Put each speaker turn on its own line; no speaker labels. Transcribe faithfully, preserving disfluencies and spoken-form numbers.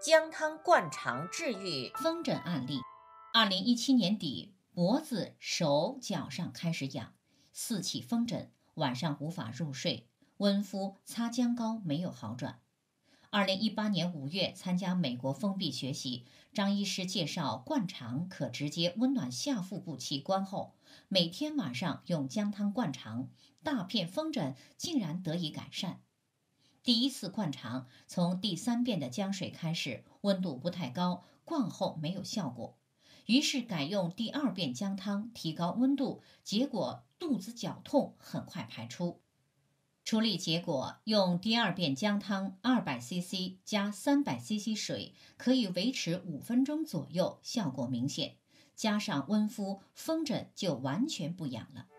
姜汤灌肠治愈
风疹案例。二零一七年底，脖子、手脚上开始痒，四起风疹，晚上无法入睡，温敷擦姜膏没有好转。二零一八年五月，参加美国封闭学习，张医师介绍灌肠可直接温暖下腹部器官后，每天晚上用姜汤灌肠，大片风疹竟然得以改善。第一次灌肠，从第三遍的姜水开始，温度不太高，灌后没有效果，于是改用第二遍姜汤，提高温度，结果肚子绞痛很快排出。处理结果，用第二遍姜汤 二百 C C 加 三百 C C 水，可以维持五分钟左右，效果明显。加上温敷，风疹就完全不痒了。